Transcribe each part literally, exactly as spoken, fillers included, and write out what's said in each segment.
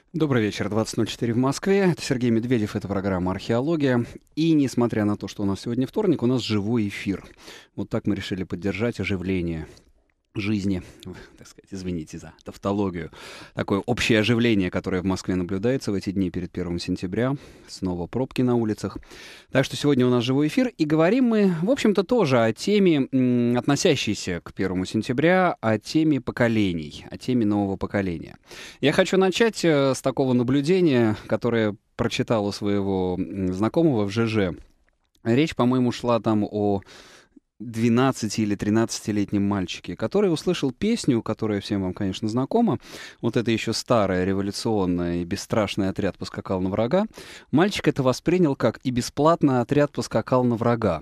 Добрый вечер, двадцать ноль четыре в Москве. Это Сергей Медведев, это программа «Археология». И несмотря на то, что у нас сегодня вторник, у нас живой эфир. Вот так мы решили поддержать оживление жизни, так сказать, извините за тавтологию, такое общее оживление, которое в Москве наблюдается в эти дни перед первым сентября. Снова пробки на улицах. Так что сегодня у нас живой эфир, и говорим мы, в общем-то, тоже о теме, м, относящейся к первому сентября, о теме поколений, о теме нового поколения. Я хочу начать э, с такого наблюдения, которое прочитал у своего м, знакомого в ЖЖ. Речь, по-моему, шла там о двенадцати- или тринадцатилетнем мальчике, который услышал песню, которая всем вам, конечно, знакома. Вот это еще старая, революционная и бесстрашный отряд поскакал на врага. Мальчик это воспринял как и бесплатно отряд поскакал на врага.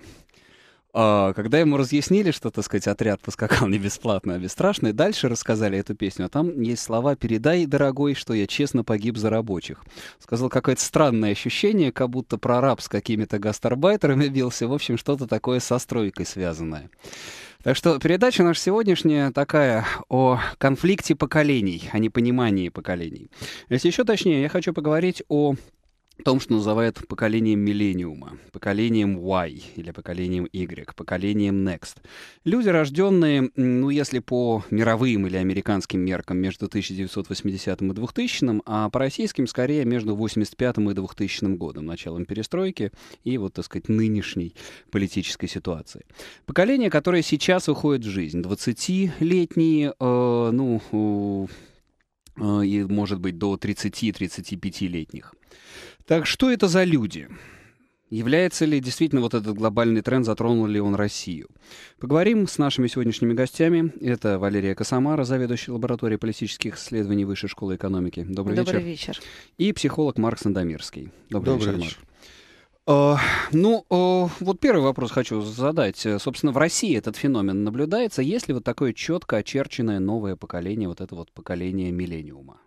А, когда ему разъяснили, что, так сказать, отряд поскакал не бесплатно, а бесстрашно, и дальше рассказали эту песню, а там есть слова «Передай, дорогой, что я честно погиб за рабочих». Сказал, какое-то странное ощущение, как будто прораб с какими-то гастарбайтерами бился, в общем, что-то такое со стройкой связанное. Так что передача наша сегодняшняя такая о конфликте поколений, о непонимании поколений. Если еще точнее, я хочу поговорить о том, что называют поколением миллениума, поколением Y или поколением Y, поколением Next. Люди, рожденные, ну, если по мировым или американским меркам, между тысяча девятьсот восьмидесятым и двухтысячным, а по российским, скорее, между восемьдесят пятым и двухтысячным годом, началом перестройки и, вот, так сказать, нынешней политической ситуации. Поколение, которое сейчас выходит в жизнь, двадцатилетние, э, ну, э, и, может быть, до тридцати-тридцатипятилетних. Так что это за люди? Является ли действительно вот этот глобальный тренд, затронул ли он Россию? Поговорим с нашими сегодняшними гостями. Это Валерия Косомара, заведующая лабораторией политических исследований Высшей школы экономики. Добрый, Добрый вечер. вечер. И психолог Марк Сандомирский. Добрый, Добрый вечер, вечер. Марк. Uh, ну, uh, вот первый вопрос хочу задать. Собственно, в России этот феномен наблюдается. Есть ли вот такое четко очерченное новое поколение, вот это вот поколение миллениума?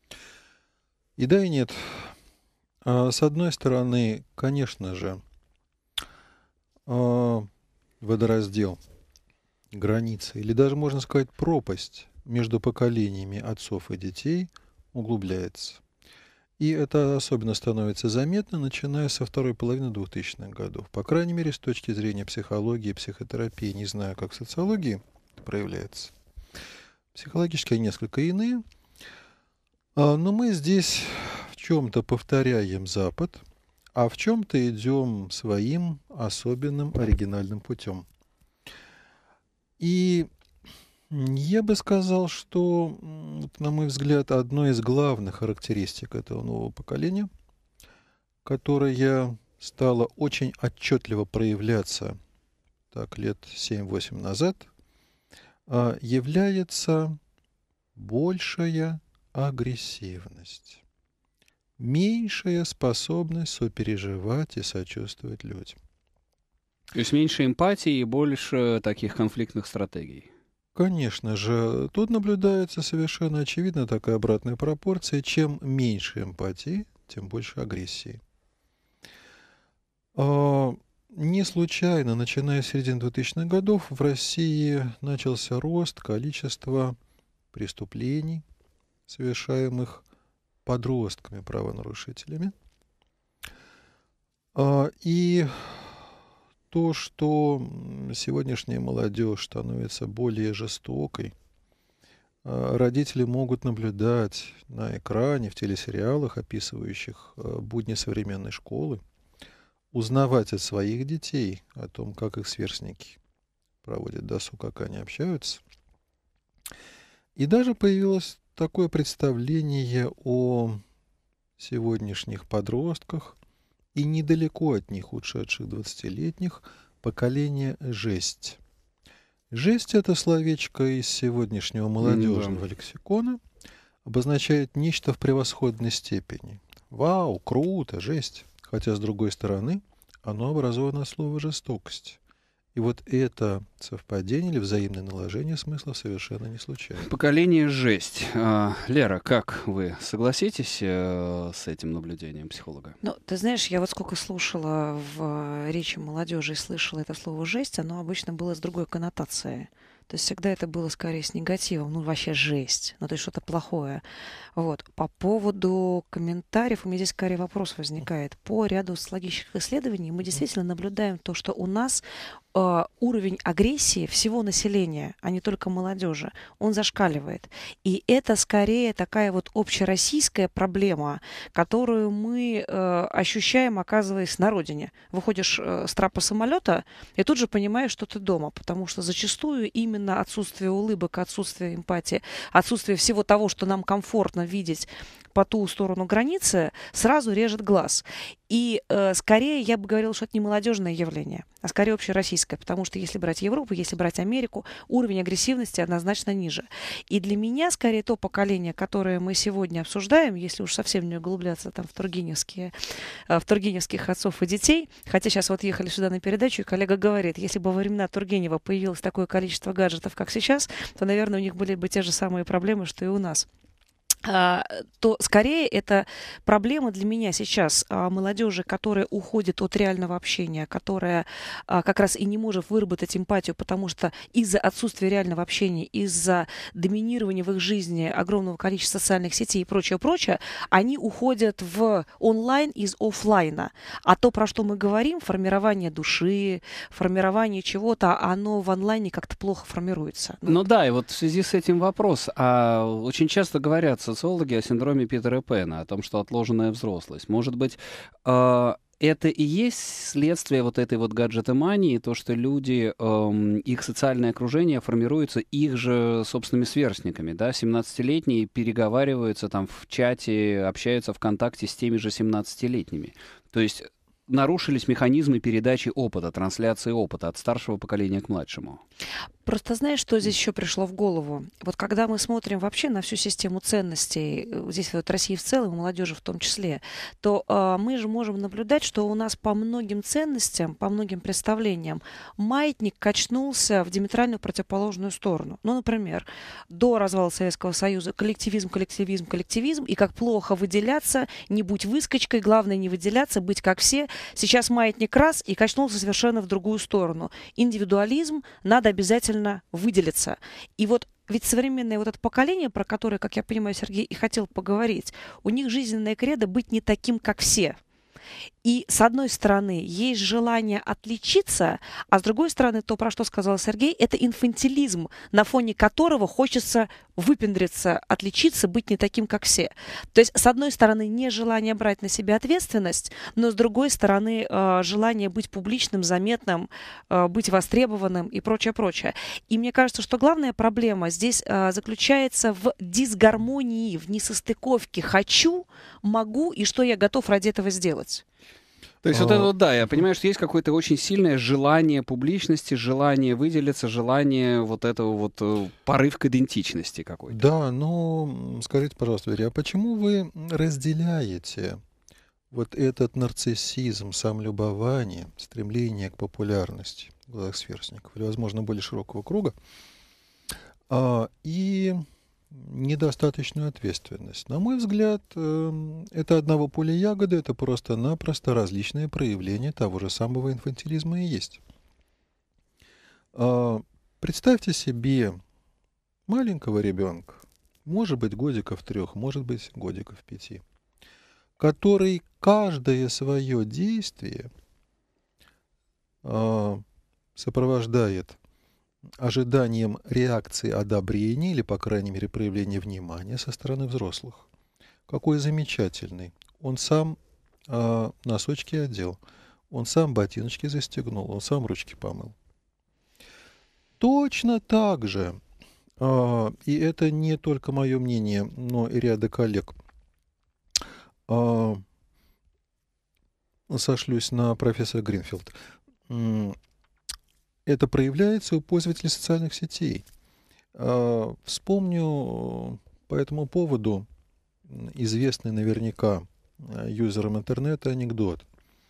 И да, и нет. С одной стороны, конечно же, водораздел, граница, или даже, можно сказать, пропасть между поколениями отцов и детей углубляется. И это особенно становится заметно, начиная со второй половины двухтысячных годов. По крайней мере, с точки зрения психологии, психотерапии, не знаю, как в социологии это проявляется. Психологически несколько иные. Но мы здесь в чем-то повторяем Запад, а в чем-то идем своим особенным оригинальным путем. И я бы сказал, что, на мой взгляд, одной из главных характеристик этого нового поколения, которая стала очень отчетливо проявляться так, лет семь-восемь назад, является большая агрессивность, меньшая способность сопереживать и сочувствовать людям. То есть меньше эмпатии и больше таких конфликтных стратегий. Конечно же, тут наблюдается совершенно очевидно такая обратная пропорция. Чем меньше эмпатии, тем больше агрессии. Не случайно, начиная с середины двухтысячных годов, в России начался рост количества преступлений, совершаемых подростками, правонарушителями. И то, что сегодняшняя молодежь становится более жестокой, родители могут наблюдать на экране, в телесериалах, описывающих будни современной школы, узнавать от своих детей о том, как их сверстники проводят досуг, как они общаются. И даже появилось такое представление о сегодняшних подростках и недалеко от них ушедших двадцатилетних поколение «жесть». «Жесть» — это словечко из сегодняшнего молодежного лексикона, обозначает нечто в превосходной степени. Вау, круто, жесть. Хотя, с другой стороны, оно образовано от слова «жестокость». И вот это совпадение или взаимное наложение смыслов совершенно не случайно. Поколение жесть. А, Лера, как вы согласитесь э, с этим наблюдением психолога? Ну, ты знаешь, я вот сколько слушала в речи молодежи и слышала это слово «жесть», оно обычно было с другой коннотацией. То есть всегда это было скорее с негативом, ну вообще жесть, ну то есть что-то плохое. Вот. По поводу комментариев у меня здесь скорее вопрос возникает. По ряду социологических исследований мы действительно наблюдаем то, что у нас э, уровень агрессии всего населения, а не только молодежи, он зашкаливает. И это скорее такая вот общероссийская проблема, которую мы э, ощущаем, оказываясь на родине. Выходишь э, с трапа самолета и тут же понимаешь, что ты дома, потому что зачастую именно отсутствие улыбок, отсутствие эмпатии, отсутствие всего того, что нам комфортно видеть по ту сторону границы, сразу режет глаз. И э, скорее я бы говорила, что это не молодежное явление, а скорее общероссийское, потому что если брать Европу, если брать Америку, уровень агрессивности однозначно ниже. И для меня скорее то поколение, которое мы сегодня обсуждаем, если уж совсем не углубляться там в тургеневские, э, в тургеневских отцов и детей, хотя сейчас вот ехали сюда на передачу, и коллега говорит, если бы во времена Тургенева появилось такое количество гаджетов, как сейчас, то, наверное, у них были бы те же самые проблемы, что и у нас. А, то скорее это проблема для меня сейчас а, молодежи, которая уходит от реального общения, которая а, как раз и не может выработать эмпатию, потому что из-за отсутствия реального общения, из-за доминирования в их жизни огромного количества социальных сетей и прочее, прочее, они уходят в онлайн из офлайна. А то, про что мы говорим, формирование души, формирование чего-то, оно в онлайне как-то плохо формируется. Ну, ну да, и вот в связи с этим вопрос. А очень часто говорят социологи о синдроме Питера Пэна, о том, что отложенная взрослость. Может быть, э, это и есть следствие вот этой вот гаджетомании, то, что люди, э, их социальное окружение формируется их же собственными сверстниками, да, семнадцатилетние переговариваются там в чате, общаются ВКонтакте с теми же семнадцатилетними. То есть нарушились механизмы передачи опыта, трансляции опыта от старшего поколения к младшему. Просто знаешь, что здесь еще пришло в голову? Вот когда мы смотрим вообще на всю систему ценностей, здесь вот России в целом, молодежи в том числе, то э, мы же можем наблюдать, что у нас по многим ценностям, по многим представлениям маятник качнулся в диаметрально противоположную сторону. Ну, например, до развала Советского Союза коллективизм, коллективизм, коллективизм, и как плохо выделяться, не будь выскочкой, главное не выделяться, быть как все. Сейчас маятник раз и качнулся совершенно в другую сторону. Индивидуализм, надо обязательно выделиться. И вот ведь современное вот это поколение, про которое, как я понимаю, Сергей и хотел поговорить, у них жизненная кредо быть не таким, как все. И, с одной стороны, есть желание отличиться, а с другой стороны, то, про что сказал Сергей, это инфантилизм, на фоне которого хочется выпендриться, отличиться, быть не таким, как все. То есть, с одной стороны, нежелание брать на себя ответственность, но с другой стороны, желание быть публичным, заметным, быть востребованным и прочее, прочее. И мне кажется, что главная проблема здесь заключается в дисгармонии, в несостыковке «хочу», «могу» и что я готов ради этого сделать. То есть вот это вот, да, я понимаю, что есть какое-то очень сильное желание публичности, желание выделиться, желание вот этого вот порыв к идентичности какой-то. Да, но скажите, пожалуйста, Веря, а почему вы разделяете вот этот нарциссизм, самолюбование, стремление к популярности в глазах сверстников, или, возможно, более широкого круга, а, и недостаточную ответственность? На мой взгляд, это одного поля ягоды, это просто-напросто различные проявления того же самого инфантилизма и есть. Представьте себе маленького ребенка, может быть, годиков трех, может быть, годиков пяти, который каждое свое действие сопровождает ожиданием реакции одобрения или, по крайней мере, проявления внимания со стороны взрослых. Какой замечательный. Он сам э, носочки одел, он сам ботиночки застегнул, он сам ручки помыл. Точно так же, э, и это не только мое мнение, но и ряда коллег, э, сошлюсь на профессора Гринфилд, это проявляется у пользователей социальных сетей. Вспомню по этому поводу известный наверняка юзерам интернета анекдот.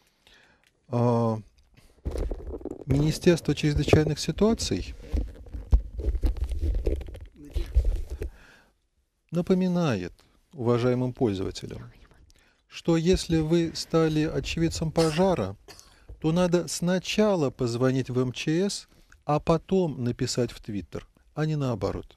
Министерство чрезвычайных ситуаций напоминает уважаемым пользователям, что если вы стали очевидцем пожара, то надо сначала позвонить в эм че эс, а потом написать в Твиттер. а не наоборот.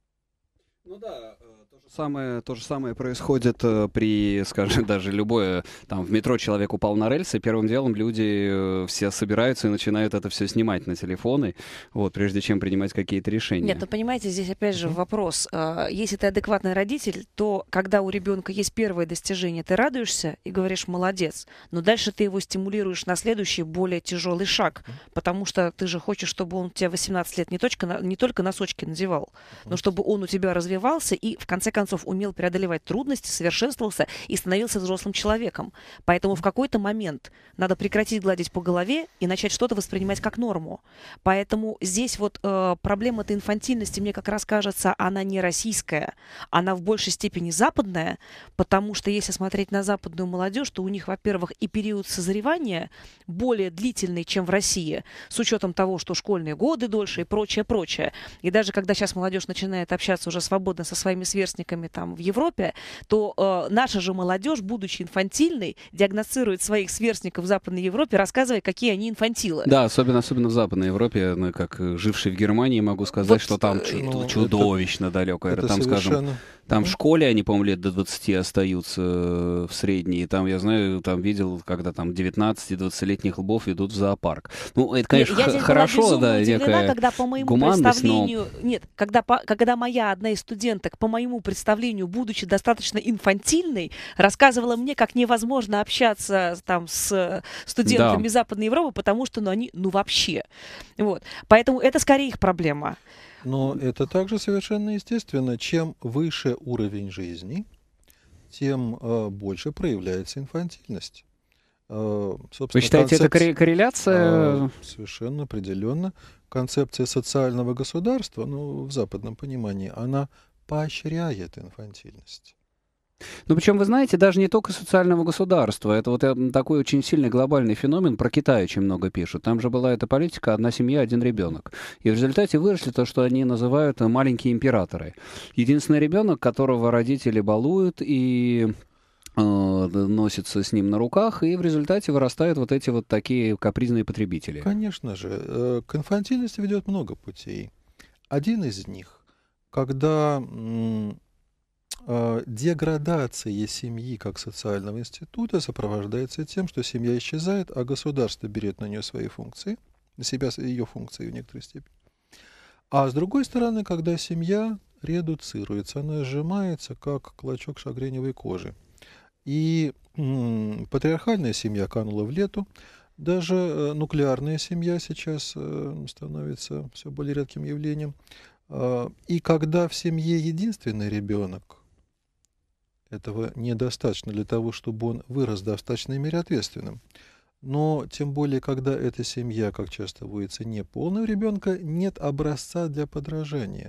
Ну да, то же самое, то же самое происходит э, при, скажем, даже любое, там, в метро человек упал на рельсы, первым делом люди э, все собираются и начинают это все снимать на телефоны, вот, прежде чем принимать какие-то решения. Нет, ну понимаете, здесь опять же вопрос. А, Если ты адекватный родитель, то когда у ребенка есть первое достижение, ты радуешься и говоришь «молодец», но дальше ты его стимулируешь на следующий, более тяжелый шаг, потому что ты же хочешь, чтобы он у тебя восемнадцать лет не, точка, на- не только носочки надевал, но чтобы он у тебя развивался и, в конце концов, умел преодолевать трудности, совершенствовался и становился взрослым человеком. Поэтому в какой-то момент надо прекратить гладить по голове и начать что-то воспринимать как норму. Поэтому здесь вот э, проблема этой инфантильности, мне как раз кажется, она не российская, она в большей степени западная, потому что если смотреть на западную молодежь, то у них, во-первых, и период созревания более длительный, чем в России, с учетом того, что школьные годы дольше и прочее, прочее. И даже когда сейчас молодежь начинает общаться уже свободно со своими сверстниками там в Европе, то э, наша же молодежь, будучи инфантильной, диагностирует своих сверстников в Западной Европе, рассказывая, какие они инфантилы. Да, особенно, особенно в Западной Европе, ну, как э, живший в Германии, могу сказать, Вот, что там э, чу- ну, чудовищно далекое. Это Там, скажем, совершенно... там Мгм. в школе они, по-моему, лет до двадцати остаются э, в средней. И там, я знаю, там видел, когда там девятнадцати-двадцатилетних лбов идут в зоопарк. Ну, это, конечно, Нет, я х- здесь хорошо, была безумно да, удивлена, некая когда по моему гуманность, но... представлению, нет, когда, по- когда моя одна из студенток, по моему представлению, будучи достаточно инфантильной, рассказывала мне, как невозможно общаться там с студентами Да. Западной Европы, потому что, ну, они, ну, вообще. Вот. Поэтому это скорее их проблема. Но это также совершенно естественно. Чем выше уровень жизни, тем э, больше проявляется инфантильность. Э, Вы собственно, считаете, это концепция- корре- корреляция? А, совершенно определенно. Концепция социального государства, ну, в западном понимании, она поощряет инфантильность. Ну, причем, вы знаете, даже не только социального государства. Это вот э, такой очень сильный глобальный феномен. Про Китай очень много пишут. Там же была эта политика «одна семья, один ребенок». И в результате выросли то, что они называют э, маленькие императоры. Единственный ребенок, которого родители балуют и э, носятся с ним на руках, и в результате вырастают вот эти вот такие капризные потребители. Конечно же, э, к инфантильности ведет много путей. Один из них, когда м, э, деградация семьи как социального института сопровождается тем, что семья исчезает, а государство берет на нее свои функции, на себя ее функции в некоторой степени. А с другой стороны, когда семья редуцируется, она сжимается, как клочок шагреневой кожи. И м, патриархальная семья канула в лету. Даже э, нуклеарная семья сейчас э, становится все более редким явлением. А, и когда в семье единственный ребенок, этого недостаточно для того, чтобы он вырос в достаточной мере ответственным. Но тем более, когда эта семья, как часто водится, не полного ребенка, нет образца для подражания.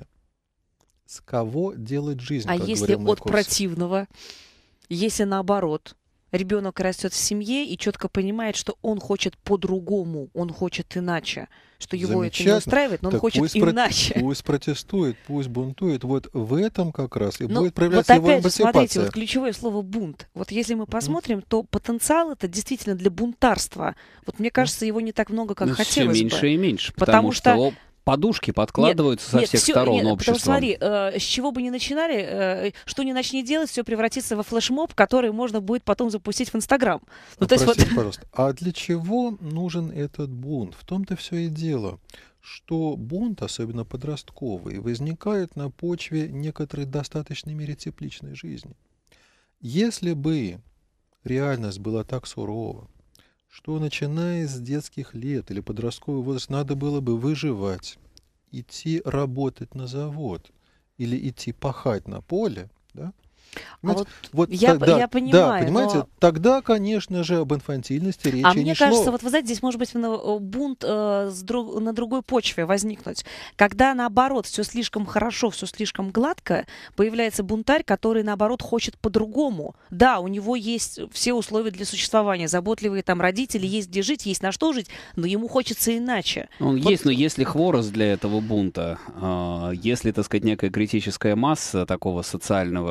С кого делать жизнь, А как если говорил от Маяковский. противного, если наоборот, ребенок растет в семье и четко понимает, что он хочет по-другому, он хочет иначе, что его это не Замечательно. устраивает, но он Так хочет пусть про- иначе. Пусть протестует, пусть бунтует. Вот в этом как раз и Ну, будет вот проявляться его опять же, смотрите, эмансипация. вот ключевое слово «бунт». Вот если мы посмотрим, то потенциал это действительно для бунтарства. Вот мне кажется, его не так много, как Ну, все хотелось меньше бы. и меньше, Потому потому, что- что подушки подкладываются со Нет, всех всё- сторон нет, потому обществом. что смотри, э, с чего бы ни начинали, э, что ни начни делать, все превратится во флешмоб, который можно будет потом запустить в Инстаграм. Ну, то есть вот... Простите, пожалуйста, а для чего нужен этот бунт? В том-то все и дело, что бунт, особенно подростковый, возникает на почве некоторой достаточной мере тепличной жизни. Если бы реальность была так сурова, что начиная с детских лет или подросткового возраста надо было бы выживать, идти работать на завод или идти пахать на поле, да? А вот Вот я, тогда, я да, понимаю, понимаете, но... тогда, конечно же, об инфантильности речи А не мне шло. кажется, вот вы знаете, здесь может быть на- бунт э, с друг- на другой почве возникнуть. Когда, наоборот, все слишком хорошо, все слишком гладко, появляется бунтарь, который, наоборот, хочет по-другому. Да, у него есть все условия для существования, заботливые там родители, есть где жить, есть на что жить, но ему хочется иначе. Он Вот- есть, но если хворост для этого бунта, а, если, так сказать, некая критическая масса такого социального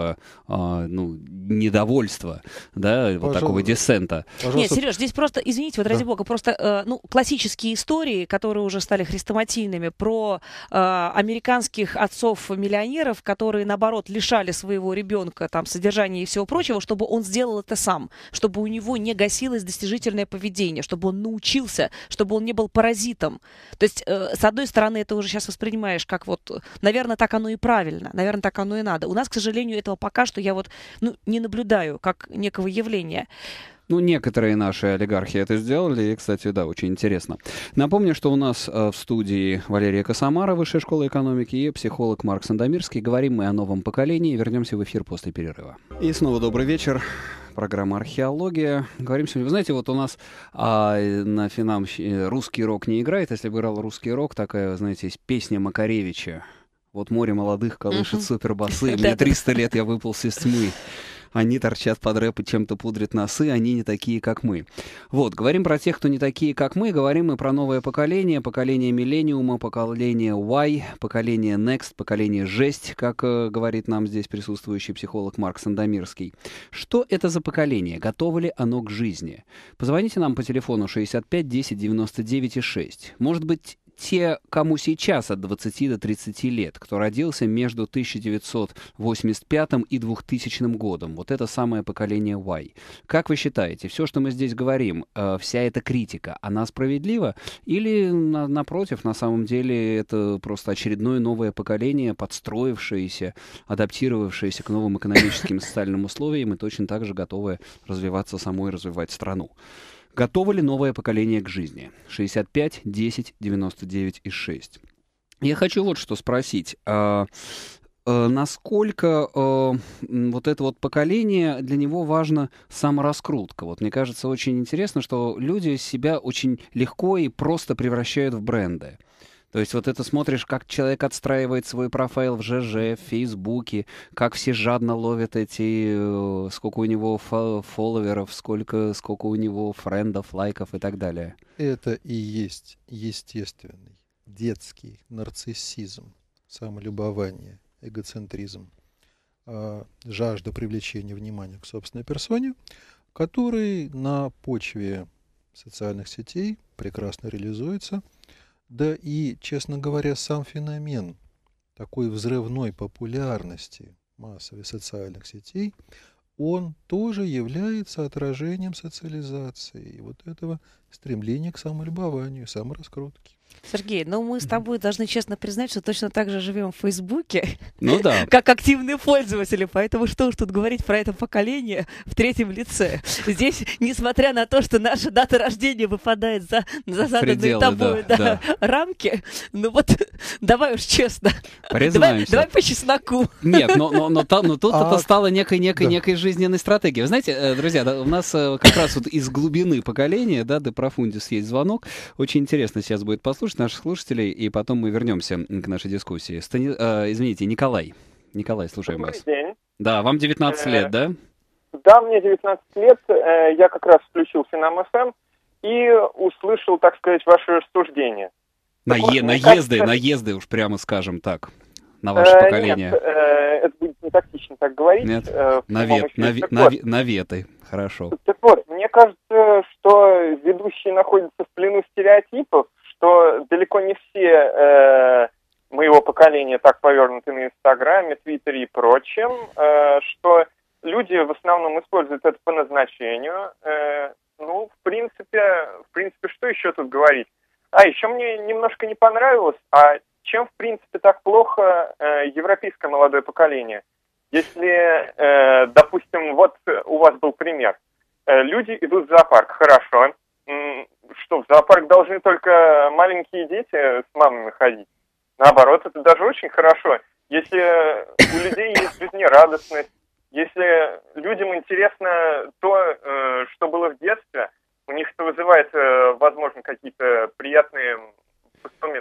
а, ну, недовольства, да, вот такого диссента. Пожалуйста. Нет, Сереж, здесь просто, извините, вот ради да. бога, просто, э, ну, классические истории, которые уже стали хрестоматийными, про э, американских отцов-миллионеров, которые, наоборот, лишали своего ребенка там содержания и всего прочего, чтобы он сделал это сам, чтобы у него не гасилось достижительное поведение, чтобы он научился, чтобы он не был паразитом. То есть, э, с одной стороны, это уже сейчас воспринимаешь как вот, наверное, так оно и правильно, наверное, так оно и надо. У нас, к сожалению, этого пока что я вот, ну, не наблюдаю как некого явления. Ну, некоторые наши олигархи это сделали, и, кстати, да, очень интересно. Напомню, что у нас э, в студии Валерия Косомара, Высшая школа экономики, и психолог Марк Сандомирский. Говорим мы о новом поколении. Вернемся в эфир после перерыва. И снова добрый вечер. Программа «Археология». Говорим сегодня... Вы знаете, вот у нас а, на Финам русский рок не играет. Если бы играл русский рок, такая, знаете, есть песня Макаревича. Вот море молодых колышет супербасы. Мне триста лет, я выполз из тьмы. Они торчат под рэп и чем-то пудрят носы, они не такие, как мы. Вот, говорим про тех, кто не такие, как мы, говорим мы про новое поколение, поколение миллениума, поколение Y, поколение Next, поколение жесть, как э, говорит нам здесь присутствующий психолог Марк Сандомирский. Что это за поколение? Готово ли оно к жизни? Позвоните нам по телефону шестьдесят пять десять девяносто девять шесть. Может быть, те, кому сейчас от двадцати до тридцати лет, кто родился между тысяча девятьсот восемьдесят пятым и двухтысячным годом. Вот это самое поколение Y. Как вы считаете, все, что мы здесь говорим, э, вся эта критика, она справедлива? Или, на, напротив, на самом деле это просто очередное новое поколение, подстроившееся, адаптировавшееся к новым экономическим и социальным условиям и точно так же готовое развиваться самой, развивать страну? Готово ли новое поколение к жизни? шестьдесят пять десять девяносто девять шесть. Я хочу вот что спросить. А, а, насколько а, вот это вот поколение, для него важна самораскрутка? Вот мне кажется очень интересно, что люди себя очень легко и просто превращают в бренды. То есть вот это смотришь, как человек отстраивает свой профайл в ЖЖ, в Фейсбуке, как все жадно ловят эти, сколько у него фолловеров, сколько, сколько у него френдов, лайков и так далее. Это и есть естественный детский нарциссизм, самолюбование, эгоцентризм, жажда привлечения внимания к собственной персоне, который на почве социальных сетей прекрасно реализуется. Да и, честно говоря, сам феномен такой взрывной популярности массовых социальных сетей, он тоже является отражением социализации и вот этого стремления к самолюбованию, самораскрутке. Сергей, ну мы с тобой должны честно признать, что точно так же живем в Фейсбуке, ну, да. как активные пользователи. Поэтому что уж тут говорить про это поколение в третьем лице. Здесь, несмотря на то, что наша дата рождения выпадает за, за заданные Пределы, тобой да, да, да. рамки, ну вот давай уж честно. Давай, давай по чесноку. Нет, но, но, но, но, но тут а, это стало некой, некой, да. некой жизненной стратегией. Вы знаете, друзья, да, у нас как раз вот из глубины поколения, да, де профундис есть звонок. Очень интересно сейчас будет послушать наших слушателей, и потом мы вернемся к нашей дискуссии. Стани... Э, извините, Николай. Николай, слушаем Добрый вас. День. Да, вам девятнадцать лет, да? Да, мне девятнадцать лет. Я как раз включил Финам эф эм и услышал, так сказать, ваше рассуждение. Нае... Вот, наезды, кажется... наезды, уж прямо скажем так, на ваше э, поколение. Нет, э, это будет не тактично так говорить. Нет, э, навет, наве... наве... наветы, хорошо. Так вот, мне кажется, что ведущие находятся в плену стереотипов, что далеко не все э, моего поколения так повернуты на Инстаграме, Твиттере и прочем, э, что люди в основном используют это по назначению. Э, ну, в принципе, в принципе, что еще тут говорить? А, еще мне немножко не понравилось, а чем, в принципе, так плохо э, европейское молодое поколение? Если, э, допустим, вот у вас был пример. Э, люди идут в зоопарк, хорошо. Что, в зоопарк должны только маленькие дети с мамами ходить? Наоборот, это даже очень хорошо. Если у людей есть жизнерадостность, если людям интересно то, что было в детстве, у них это вызывает, возможно, какие-то приятные воспоминания.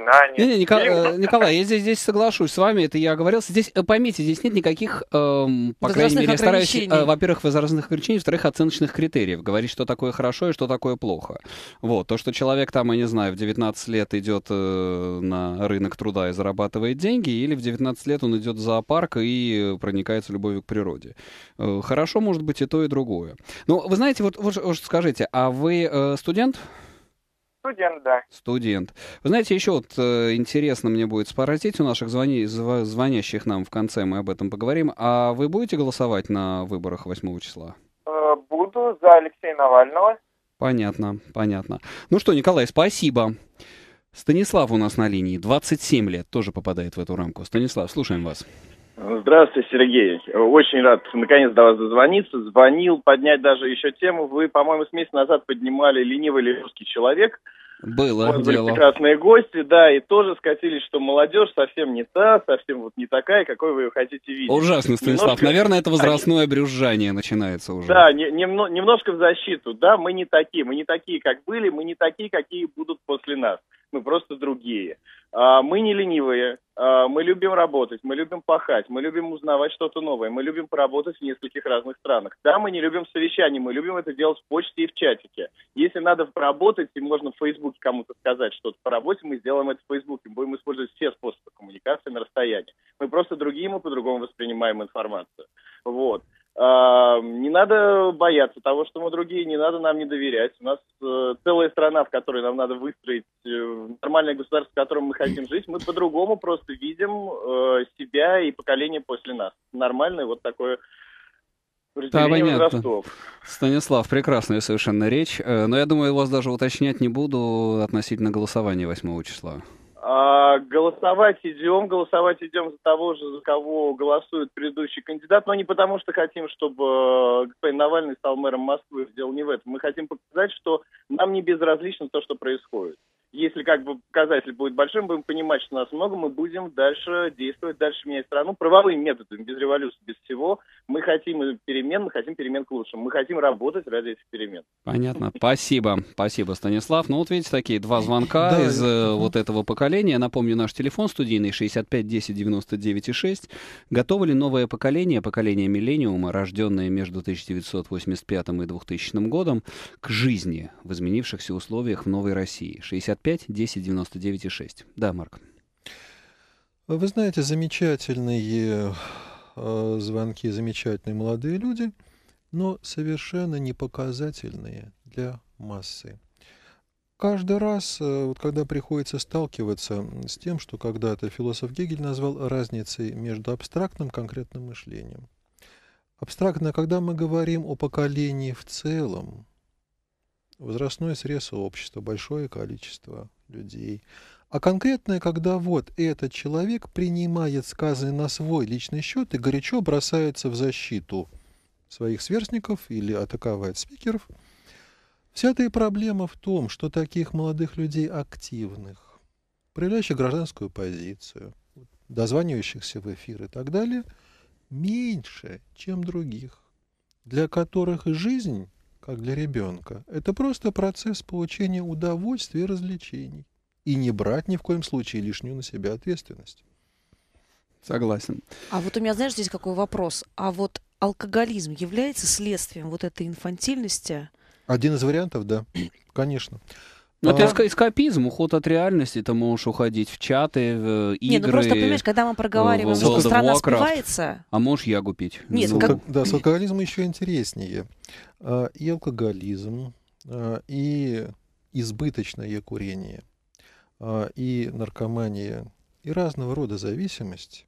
воспоминания. Не, не, Никол... Или... Николай, я здесь, здесь соглашусь с вами, это я оговорился. Здесь, поймите, здесь нет никаких, эм, по крайней мере, я стараюсь, э, во-первых, возрастных ограничений, во-вторых, оценочных критериев. Говорить, что такое хорошо и что такое плохо. Вот. То, что человек там, я не знаю, в девятнадцать лет идет э, на рынок труда и зарабатывает деньги, или в девятнадцать лет он идет в зоопарк и проникается любовью к природе. Э, хорошо может быть и то, и другое. Ну, вы знаете, вот, вот, вот скажите, а вы э, студент? Студент, да. Студент. Вы знаете, еще вот э, интересно мне будет спросить у наших звони... зв... звонящих нам в конце, мы об этом поговорим. А вы будете голосовать на выборах восьмого числа? Э, буду за Алексея Навального. Понятно, понятно. Ну что, Николай, спасибо. Станислав у нас на линии, двадцать семь лет, тоже попадает в эту рамку. Станислав, слушаем вас. Здравствуйте, Сергей. Очень рад наконец до вас дозвониться. Звонил, поднять даже еще тему. Вы, по-моему, с месяца назад поднимали «Ленивый ли русский человек». Было вот дело. Были прекрасные гости, да, и тоже скатились, что молодежь совсем не та, совсем вот не такая, какой вы ее хотите видеть. Ужасно, Станислав. Немножко... Наверное, это возрастное брюзжание начинается уже. Да, не, немно, немножко в защиту. Да, мы не такие. Мы не такие, как были, мы не такие, какие будут после нас. Мы просто другие. А, мы не ленивые, а, мы любим работать, мы любим пахать, мы любим узнавать что-то новое, мы любим поработать в нескольких разных странах. Да, мы не любим совещаний, мы любим это делать в почте и в чатике. Если надо поработать, и можно в Фейсбуке кому-то сказать что-то по работе, мы сделаем это в Фейсбуке. Будем использовать все способы коммуникации на расстоянии. Мы просто другие, мы по-другому воспринимаем информацию. Вот. Uh, не надо бояться того, что мы другие, не надо нам не доверять. У нас uh, целая страна, в которой нам надо выстроить uh, нормальное государство, в котором мы хотим жить. Мы по-другому просто видим uh, себя и поколение после нас. Нормальное вот такое разделение да, возрастов. Станислав, прекрасная совершенно речь. Но я думаю, вас даже уточнять не буду относительно голосования восьмого числа. А, голосовать идем, голосовать идем за того же, за кого голосует предыдущий кандидат, но не потому, что хотим, чтобы господин Навальный стал мэром Москвы. Дело не в этом. Мы хотим показать, что нам не безразлично то, что происходит. Если как бы показатель будет большим, будем понимать, что нас много, мы будем дальше действовать, дальше менять страну правовыми методами, без революции, без всего. Мы хотим перемен, мы хотим перемен к лучшему. Мы хотим работать ради этих перемен. Понятно. Спасибо. Спасибо, Станислав. Ну вот видите, такие два звонка да, из э, вот этого поколения. Напомню, наш телефон студийный шестьдесят пять десять девяносто девять шесть. Готово ли новое поколение, поколение миллениума, рожденное между тысяча девятьсот восемьдесят пятым и двухтысячным годом, к жизни в изменившихся условиях в новой России? шестьдесят пять десять девяносто девять шесть. Да, Марк. Вы знаете, замечательные э, звонки, замечательные молодые люди, но совершенно не показательные для массы. Каждый раз, э, вот, когда приходится сталкиваться с тем, что когда-то философ Гегель назвал разницей между абстрактным и конкретным мышлением. Абстрактно, когда мы говорим о поколении в целом, возрастной срез общества, большое количество людей. А конкретное, когда вот этот человек принимает сказанное на свой личный счет и горячо бросается в защиту своих сверстников или атаковать спикеров. Вся эта и проблема в том, что таких молодых людей активных, проявляющих гражданскую позицию, дозванивающихся в эфир и так далее, меньше, чем других, для которых жизнь, как для ребенка, это просто процесс получения удовольствия и развлечений. И не брать ни в коем случае лишнюю на себя ответственность. Согласен. А вот у меня, знаешь, здесь какой вопрос. А вот алкоголизм является следствием вот этой инфантильности? Один из вариантов, да, конечно. Ну, а... это эскапизм, уход от реальности. Ты можешь уходить в чаты, в игры. Нет, ну просто, понимаешь, когда мы проговариваем, что страна спивается... А можешь ягу пить. Нет, с как... алко... Да, с алкоголизмом еще интереснее. И алкоголизм, и избыточное курение, и наркомания, и разного рода зависимость,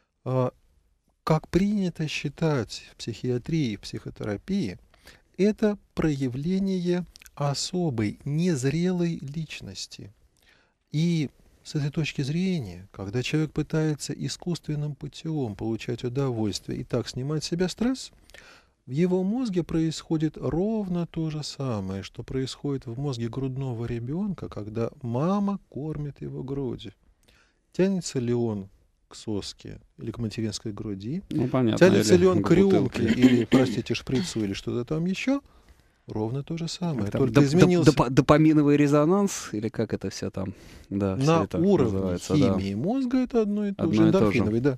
как принято считать в психиатрии, в психотерапии, это проявление особой, незрелой личности. И с этой точки зрения, когда человек пытается искусственным путем получать удовольствие и так снимать с себя стресс, в его мозге происходит ровно то же самое, что происходит в мозге грудного ребенка, когда мама кормит его грудью. Тянется ли он к соске или к материнской груди? Ну, понятно. Тянется ли он к рюмке или, простите, шприцу или что-то там еще? Ровно то же самое. Там Только доп- изменился доп- допаминовый резонанс, или как это все там? Да, всё на это уровне называется, да. химии мозга, это одно и то Одно же. и то же. Эндорфиновый, да.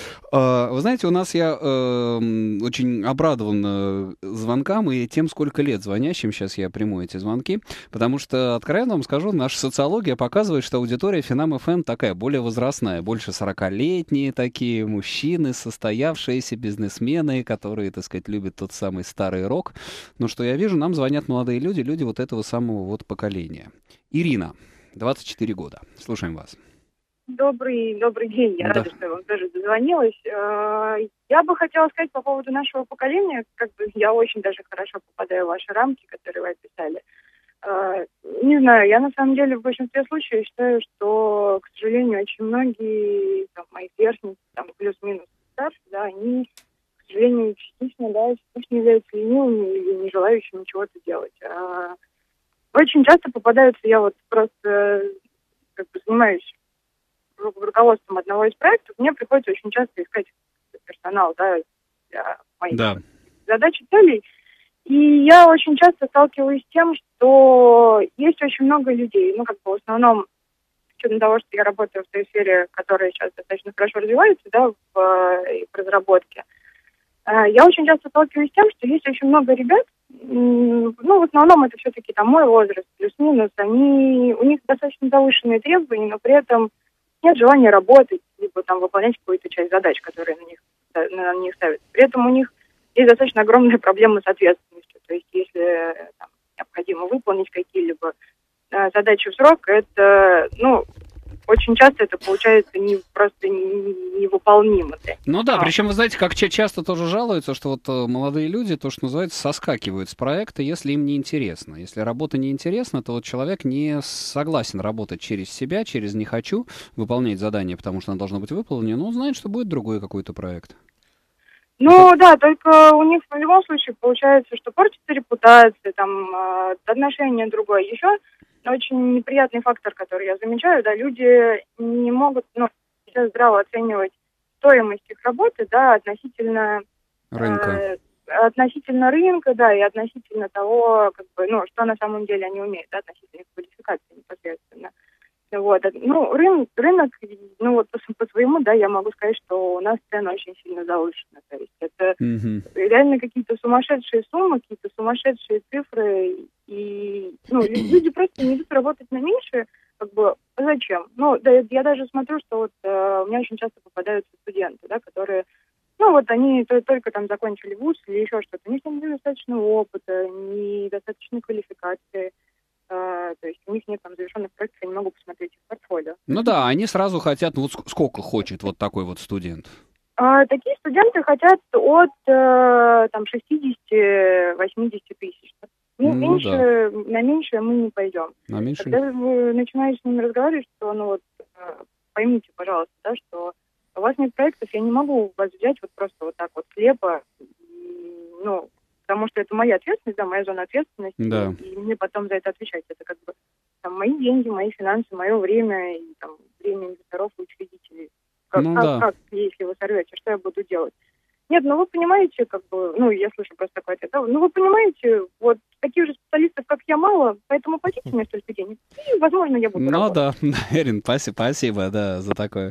А, Вы знаете, у нас я э, очень обрадован э, звонкам и тем, сколько лет звонящим. Сейчас я приму эти звонки, потому что, откровенно вам скажу, наша социология показывает, что аудитория Финам эф эм такая более возрастная, больше сорокалетние такие мужчины, состоявшиеся бизнесмены, которые, так сказать, любят тот самый старый рок. Но что я вижу, нам звонят молодые люди, люди вот этого самого вот поколения. Ирина, двадцать четыре года. Слушаем вас. Добрый, добрый день. Я Да. рада, что я вам тоже дозвонилась. Э, Я бы хотела сказать по поводу нашего поколения, как бы я очень даже хорошо попадаю в ваши рамки, которые вы описали. Э, Не знаю, я на самом деле в большинстве случаев считаю, что, к сожалению, очень многие там, мои сверстницы, там, плюс-минус старше, да, они, к сожалению, частично, да, частично являются ленивыми или не желающими чего-то делать. А Очень часто попадаются, я вот просто как бы занимаюсь руководством одного из проектов, мне приходится очень часто искать персонал, да, для моих Да. задач и целей. И я очень часто сталкиваюсь с тем, что есть очень много людей, ну, как бы в основном, с учетом того, что я работаю в той сфере, которая сейчас достаточно хорошо развивается, да, в, в разработке, я очень часто сталкиваюсь с тем, что есть очень много ребят, ну, в основном это все-таки там мой возраст, плюс-минус, они, у них достаточно завышенные требования, но при этом нет желания работать, либо там выполнять какую-то часть задач, которые на них, на них ставятся. При этом у них есть достаточно огромная проблема с ответственностью. То есть если там, необходимо выполнить какие-либо э, задачи в срок, это, ну, очень часто это получается не, просто не- невыполнимо. Да. Ну да, А. причем, вы знаете, как ча- часто тоже жалуются, что вот э, молодые люди, то, что называется, соскакивают с проекта, если им не интересно. Если работа не интересна, то вот человек не согласен работать через себя, через «не хочу», выполнять задание, потому что оно должно быть выполнено, но он знает, что будет другой какой-то проект. Ну да, только у них в любом случае получается, что портится репутация, там э, отношение другое. Еще очень неприятный фактор, который я замечаю, да, люди не могут, ну, сейчас здраво оценивать стоимость их работы, да, относительно Рынка. э, относительно рынка, да, и относительно того, как бы, ну, что на самом деле они умеют, да, относительно их квалификации непосредственно. Вот. Ну, рынок, рынок, ну вот по, по своему, да, я могу сказать, что у нас цены очень сильно завышены. То есть это Мгм. реально какие-то сумасшедшие суммы, какие-то сумасшедшие цифры. И ну, лю- люди просто не идут работать на меньше. Как бы, а зачем? Ну, да, я даже смотрю, что вот э, у меня очень часто попадаются студенты, да, которые, ну, вот они то- только там закончили вуз или еще что-то. У них там недостаточно опыта, недостаточной квалификации. Э, то есть у них нет там завершенных проектов, я не могу посмотреть их портфолио. Ну да, они сразу хотят, ну вот ск- сколько хочет вот такой вот студент? А, такие студенты хотят от э, там шестидесяти-восьмидесяти тысяч. Ну, Ну меньше, на меньшее мы не пойдем. На меньше? Когда вы начинаете с ними разговаривать, что, ну вот, э, поймите, пожалуйста, да, что у вас нет проектов, я не могу вас взять вот просто вот так вот слепо, и, ну, потому что это моя ответственность, да, моя зона ответственности, Да. и мне потом за это отвечать. Это как бы там мои деньги, мои финансы, мое время, и там время инвесторов и учредителей. Как, Ну как, да. как, если вы сорвете, что я буду делать? Нет, ну вы понимаете, как бы, ну я слышу просто такой ответ, да, ну вы понимаете, вот таких же специалистов, как я, мало, поэтому платите мне столько денег, и, возможно, я буду Ну работать. да, Эрин, спасибо, спасибо, да, за такой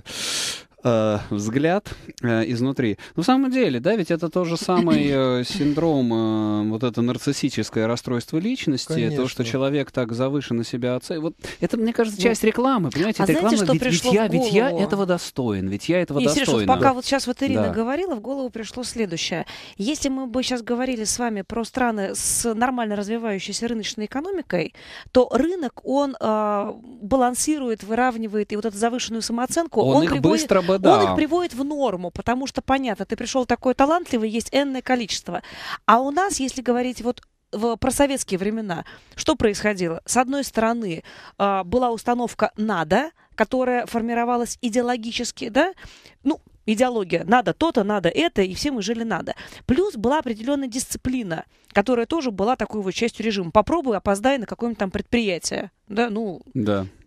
э, взгляд э, изнутри. На самом деле, да, ведь это тот же самый э, синдром, э, вот это нарциссическое расстройство личности, Конечно. то, что человек так завышенно себя оценивает. Вот это, мне кажется, часть рекламы, понимаете? а это знаете, реклама, что ведь, ведь пришло я, в ведь я голову? этого достоин, ведь я этого Не, Сереж, вот достойна. пока вот сейчас вот Ирина Да. говорила, в голову пришло следующее. Если мы бы сейчас говорили с вами про страны с нормально развивающейся рыночной экономикой, то рынок, он э, балансирует, выравнивает, и вот эту завышенную самооценку, Он, он, их приводит, быстро бы, он да. их приводит в норму, потому что, понятно, ты пришел такой талантливый, есть энное количество. А у нас, если говорить вот в просоветские времена, что происходило? С одной стороны, э, была установка «надо», которая формировалась идеологически, да, ну, идеология «надо то-то, надо это», и все мы жили «надо». Плюс была определенная дисциплина, которая тоже была такой вот частью режима. Попробуй, опоздай на какое-нибудь там предприятие, да, ну, Да.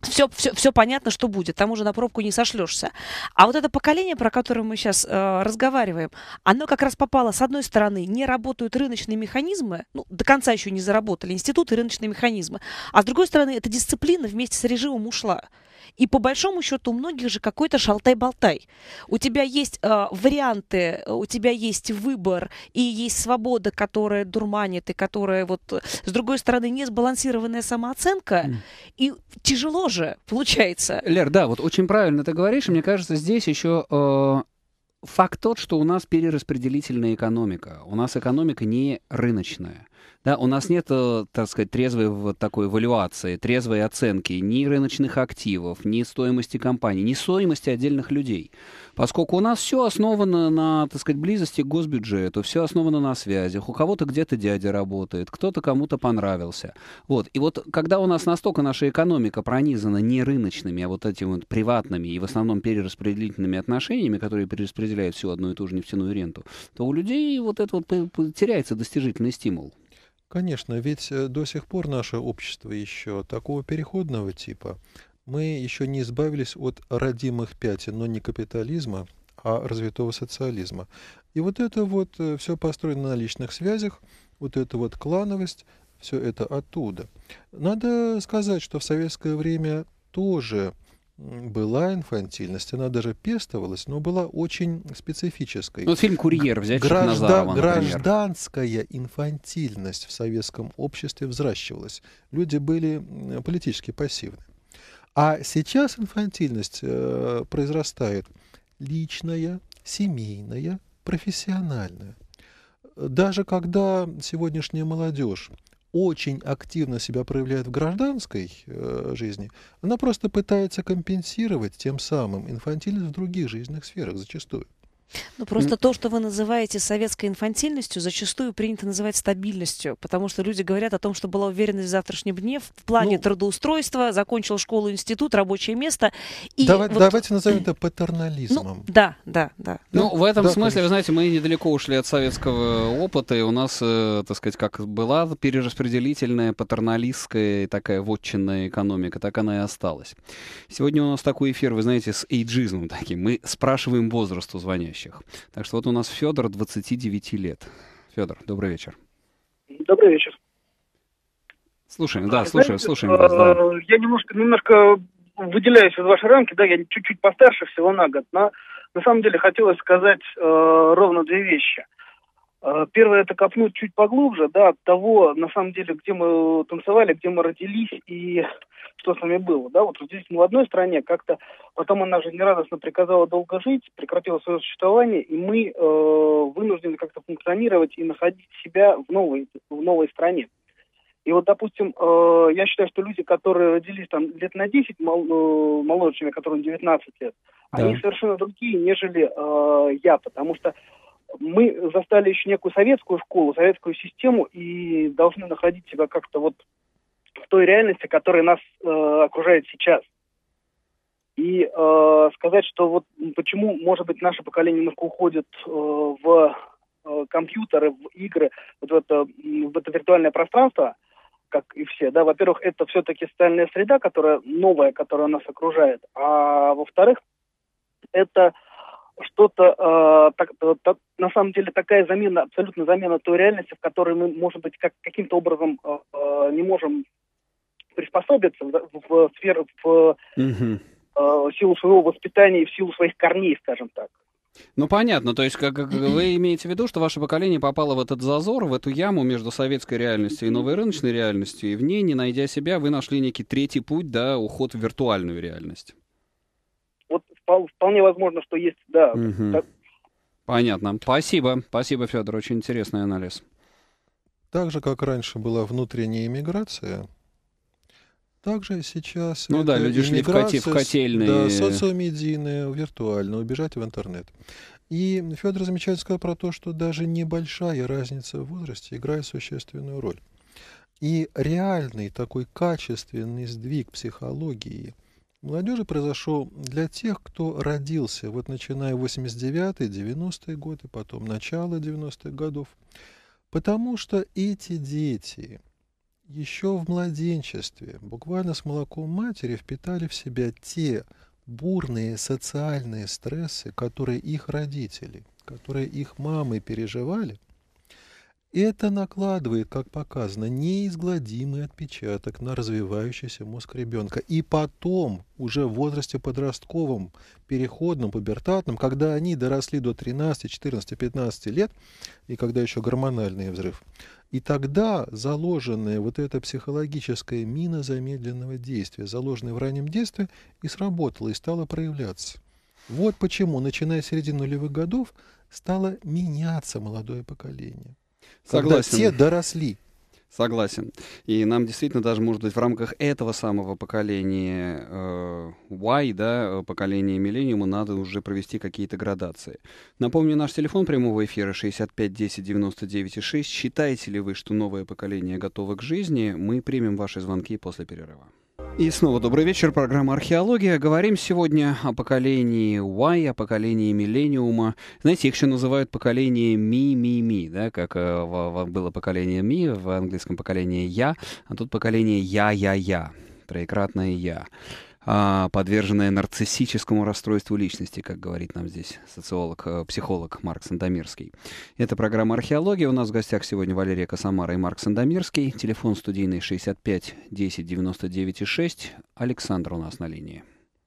все, все, все понятно, что будет, там уже на пробку не сошлешься. А вот это поколение, про которое мы сейчас э, разговариваем, оно как раз попало, с одной стороны, не работают рыночные механизмы, ну, до конца еще не заработали институты и рыночные механизмы, а с другой стороны, эта дисциплина вместе с режимом ушла. И по большому счету у многих же какой-то шалтай-болтай. У тебя есть э, варианты, у тебя есть выбор, и есть свобода, которая дурманит, и которая вот, с другой стороны, несбалансированная самооценка, mm. и тяжело же получается. Лер, да, вот очень правильно ты говоришь, и мне кажется, здесь еще э, факт тот, что у нас перераспределительная экономика. У нас экономика не рыночная. Да, у нас нет, так сказать, трезвой вот такой эвалюации, трезвой оценки ни рыночных активов, ни стоимости компаний, ни стоимости отдельных людей. Поскольку у нас все основано на, так сказать, близости к госбюджету, все основано на связях. У кого-то где-то дядя работает, кто-то кому-то понравился. Вот. И вот когда у нас настолько наша экономика пронизана не рыночными, а вот этими вот приватными и в основном перераспределительными отношениями, которые перераспределяют всю одну и ту же нефтяную ренту, то у людей вот это вот теряется достижительный стимул. Конечно, ведь до сих пор наше общество еще такого переходного типа. Мы еще не избавились от родимых пятен, но не капитализма, а развитого социализма. И вот это вот все построено на личных связях, вот эта вот клановость, все это оттуда. Надо сказать, что в советское время тоже была инфантильность, она даже пестовалась, но была очень специфической. Ну, фильм «Курьер» взять Граждан, Назарова, например. Гражданская инфантильность в советском обществе взращивалась. Люди были политически пассивны. А сейчас инфантильность э, произрастает личная, семейная, профессиональная. Даже когда сегодняшняя молодежь очень активно себя проявляет в гражданской э, жизни, она просто пытается компенсировать тем самым инфантильность в других жизненных сферах зачастую. Ну, просто mm. то, что вы называете советской инфантильностью, зачастую принято называть стабильностью, потому что люди говорят о том, что была уверенность в завтрашнем дне в плане ну, трудоустройства, закончил школу, институт, рабочее место. И давай, вот... Давайте назовем это патернализмом. Ну, да, да, да. Ну, да. в этом да, смысле, конечно. вы знаете, мы недалеко ушли от советского опыта, и у нас, э, так сказать, как была перераспределительная, патерналистская такая вотчинная экономика, так она и осталась. Сегодня у нас такой эфир, вы знаете, с эйджизмом таким. Мы спрашиваем возраст у звонящих. Так что вот у нас Федор, двадцати девяти лет. Федор, добрый вечер. Добрый вечер. Слушаем, да, Знаете, слушаем, слушаем вас, да. Я немножко, немножко выделяюсь из вашей рамки, да, я чуть-чуть постарше всего на год, но на самом деле хотелось сказать э, ровно две вещи. Э, первое, это копнуть чуть поглубже, да, от того, на самом деле, где мы танцевали, где мы родились и что с нами было, да, вот родились мы в одной стране, как-то потом она жизнерадостно приказала долго жить, прекратила свое существование, и мы э, вынуждены как-то функционировать и находить себя в новой, в новой стране. И вот, допустим, э, я считаю, что люди, которые родились там лет на десять мол, э, моложе, чем я, которым девятнадцать лет, да. Они совершенно другие, нежели э, я, потому что мы застали еще некую советскую школу, советскую систему и должны находить себя как-то вот в той реальности, которая нас э, окружает сейчас. И э, сказать, что вот почему, может быть, наше поколение немножко уходит э, в э, компьютеры, в игры, вот в это, в это виртуальное пространство, как и все, да, во-первых, это все-таки социальная среда, которая новая, которая нас окружает, а во-вторых, это что-то, э, так, так, на самом деле, такая замена, абсолютно замена той реальности, в которой мы, может быть, как, каким-то образом э, э, не можем приспособиться в, в сферу, в угу. э, силу своего воспитания и в силу своих корней, скажем так. Ну, понятно. То есть, как, как вы имеете в виду, что ваше поколение попало в этот зазор, в эту яму между советской реальностью и новой рыночной реальностью, и в ней, не найдя себя, вы нашли некий третий путь, да, уход в виртуальную реальность. Вот вполне возможно, что есть, да. Угу. Так. Понятно. Спасибо. Спасибо, Федор. Очень интересный анализ. Так же, как раньше была внутренняя иммиграция, также сейчас ну да, люди шли в, коте, в котельные. Да, социомедийная, виртуально, убежать в интернет. И Федор замечательно сказал про то, что даже небольшая разница в возрасте играет существенную роль. И реальный такой качественный сдвиг психологии молодежи произошел для тех, кто родился, вот начиная восемьдесят девятый, девяностые годы, потом начало девяностых годов. Потому что эти дети еще в младенчестве, буквально с молоком матери, впитали в себя те бурные социальные стрессы, которые их родители, которые их мамы переживали. Это накладывает, как показано, неизгладимый отпечаток на развивающийся мозг ребенка. И потом, уже в возрасте подростковом, переходном, пубертатном, когда они доросли до тринадцати, четырнадцати, пятнадцати лет, и когда еще гормональный взрыв, и тогда заложенная вот эта психологическая мина замедленного действия, заложенная в раннем детстве, и сработала, и стала проявляться. Вот почему, начиная с середины нулевых годов, стало меняться молодое поколение. Согласен. Когда все доросли. Согласен. И нам действительно даже, может быть, в рамках этого самого поколения э, Y, да, поколения миллениума, надо уже провести какие-то градации. Напомню, наш телефон прямого эфира шестьдесят пять десять девяносто девять шесть. Считаете ли вы, что новое поколение готово к жизни? Мы примем ваши звонки после перерыва. И снова добрый вечер, программа «Археология». Говорим сегодня о поколении Y, о поколении миллениума. Знаете, их еще называют поколение ми-ми-ми, да, как э, в, в, было поколение ми, в английском поколении я, а тут поколение я-я-я, троекратное я, а, подверженное нарциссическому расстройству личности, как говорит нам здесь социолог, э, психолог Марк Сандомирский. Это программа «Археология». У нас в гостях сегодня Валерия Косомара и Марк Сандомирский. Телефон студийный шестьдесят пять десять девяносто девять шесть. Александр у нас на линии.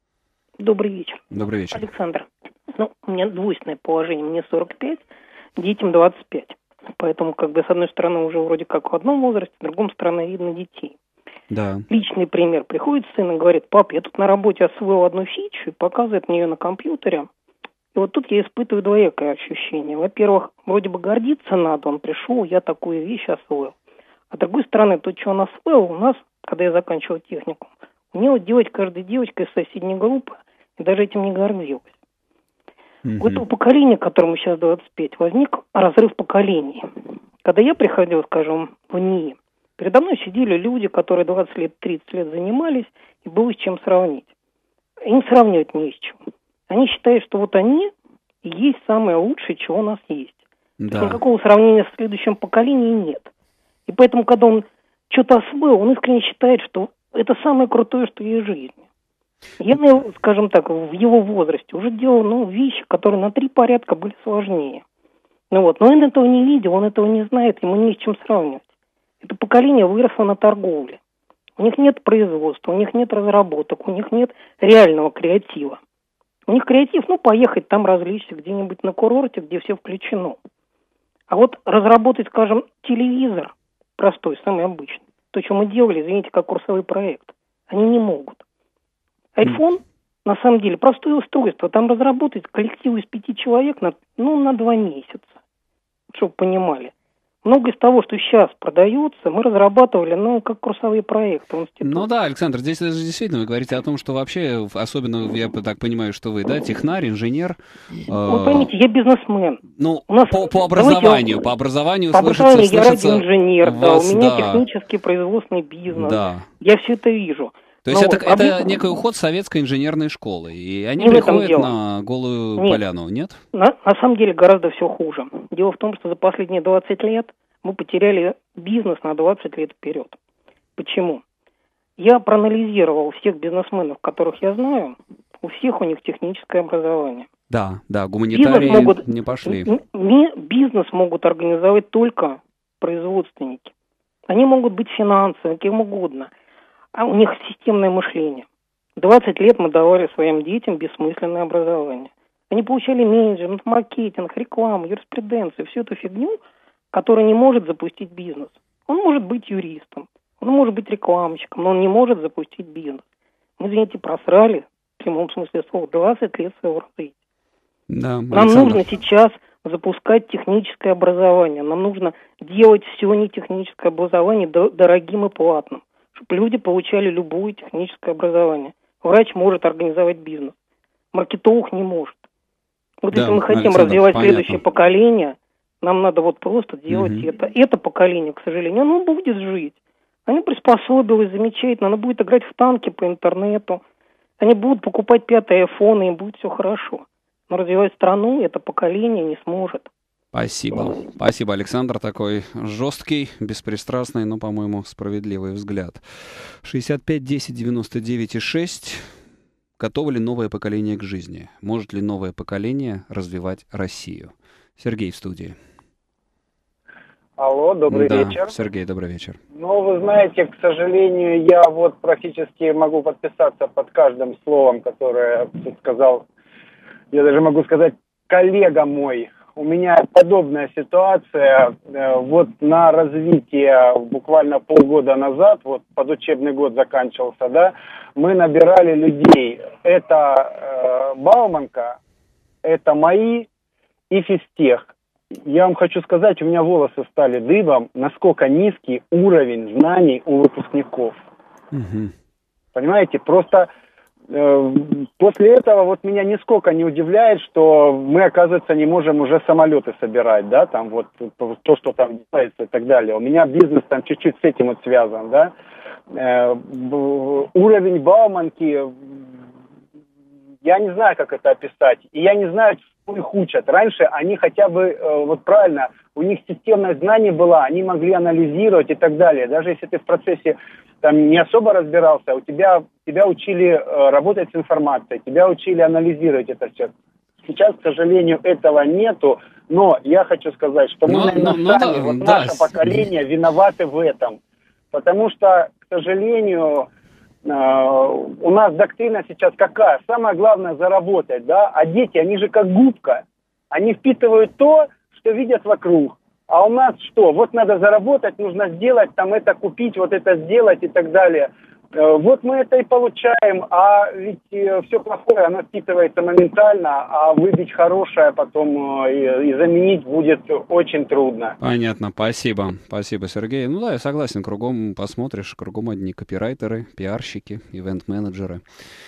Добрый вечер. Добрый вечер. Александр, ну, у меня двойственное положение. Мне сорок пять, детям двадцать пять. Поэтому, как бы, с одной стороны, уже вроде как в одном возрасте, с другой стороны, видно детей. Да. Личный пример. Приходит сын и говорит: пап, я тут на работе освоил одну фичу, и показывает мне ее на компьютере. И вот тут я испытываю двоякое ощущение. Во-первых, вроде бы гордиться надо, он пришел, я такую вещь освоил. А с другой стороны, то, что он освоил, у нас, когда я заканчивал техникум, умела делать каждая девочка из соседней группы, и даже этим не гордилась. Mm-hmm. У этого поколения, которому сейчас двадцать пять, возник разрыв поколений. Когда я приходил, скажем, в НИИ, передо мной сидели люди, которые двадцать лет, тридцать лет занимались, и было с чем сравнить. Им сравнивать не с чем. Они считают, что вот они и есть самое лучшее, чего у нас есть. Да. То есть никакого сравнения с следующим поколением нет. И поэтому, когда он что-то освоил, он искренне считает, что это самое крутое, что есть в жизни. Я, скажем так, в его возрасте уже делал, ну, вещи, которые на три порядка были сложнее. Ну вот, но он этого не видел, он этого не знает, ему не с чем сравнивать. Это поколение выросло на торговле. У них нет производства, у них нет разработок, у них нет реального креатива. У них креатив, ну, поехать там развлечься где-нибудь на курорте, где все включено. А вот разработать, скажем, телевизор простой, самый обычный, то, что мы делали, извините, как курсовой проект, они не могут. Айфон, на самом деле, простое устройство, там разработать коллектив из пяти человек на, ну, на два месяца, чтобы понимали. Много из того, что сейчас продается, мы разрабатывали, ну, как курсовые проекты в институте. Ну да, Александр, здесь даже действительно вы говорите о том, что вообще, особенно, я так понимаю, что вы, да, технарь, инженер. Э, вы поймите, я бизнесмен. Ну, у нас, по, по образованию, я, по образованию по слышится... образованию я слышится радиоинженер, вас, да, у меня да. технический производственный бизнес. Да. Я все это вижу. То есть это, вот, это об... некий уход советской инженерной школы, и они не приходят на голую нет. поляну, нет? На, на самом деле гораздо все хуже. Дело в том, что за последние двадцать лет мы потеряли бизнес на двадцать лет вперед. Почему? Я проанализировал всех бизнесменов, которых я знаю, у всех у них техническое образование. Да, да, гуманитарии могут, не пошли. Не, бизнес могут организовать только производственники. Они могут быть финансовыми, кем угодно. А у них системное мышление. двадцать лет мы давали своим детям бессмысленное образование. Они получали менеджмент, маркетинг, рекламу, юриспруденцию, всю эту фигню, которая не может запустить бизнес. Он может быть юристом, он может быть рекламщиком, но он не может запустить бизнес. Мы, извините, просрали, в прямом смысле слова, двадцать лет своего развития. Да, Нам нужно сейчас запускать техническое образование. Нам нужно делать все не техническое образование дорогим и платным, чтобы люди получали любое техническое образование. Врач может организовать бизнес, маркетолог не может. Вот да, если мы хотим Александр, развивать понятно. Следующее поколение, нам надо вот просто делать угу. это. Это поколение, к сожалению, оно будет жить. Оно приспособилось замечательно, оно будет играть в танки по интернету, они будут покупать пятые айфоны, им будет все хорошо. Но развивать страну это поколение не сможет. Спасибо. Спасибо, Александр. Такой жесткий, беспристрастный, но, по-моему, справедливый взгляд. шестьдесят пять десять девяносто девять шесть. Готово ли новое поколение к жизни? Может ли новое поколение развивать Россию? Сергей в студии. Алло, добрый да, вечер. Сергей, добрый вечер. Ну, вы знаете, к сожалению, я вот практически могу подписаться под каждым словом, которое сказал, я даже могу сказать, коллега мой. У меня подобная ситуация. Вот на развитие буквально полгода назад, вот подучебный год заканчивался, да, мы набирали людей. Это э, Бауманка, это мои и физтех. Я вам хочу сказать, у меня волосы стали дыбом, насколько низкий уровень знаний у выпускников. Угу. Понимаете, просто э, после этого вот меня нисколько не удивляет, что мы, оказывается, не можем уже самолеты собирать, да, там вот то, что там делается и так далее. У меня бизнес там чуть-чуть с этим вот связан, да. Э, уровень Бауманки, я не знаю, как это описать, и я не знаю, что их учат. Раньше они хотя бы, э, вот правильно, у них системность знаний была, они могли анализировать и так далее. Даже если ты в процессе там не особо разбирался, у тебя, тебя учили э, работать с информацией, тебя учили анализировать это все. Сейчас, к сожалению, этого нету, но я хочу сказать, что мы, но, наверное, но, сами, но, вот да, наше да. поколение виноваты в этом. Потому что, к сожалению, э, у нас доктрина сейчас какая? Самое главное заработать, да? А дети, они же как губка. Они впитывают то, что видят вокруг. А у нас что? Вот надо заработать, нужно сделать, там это купить, вот это сделать и так далее. Э, вот мы это и получаем, а ведь э, все плохое, оно впитывается моментально, а выбить хорошее потом э, и, и заменить будет очень трудно. Понятно, спасибо. Спасибо, Сергей. Ну да, я согласен, кругом посмотришь, кругом одни копирайтеры, пиарщики, ивент-менеджеры.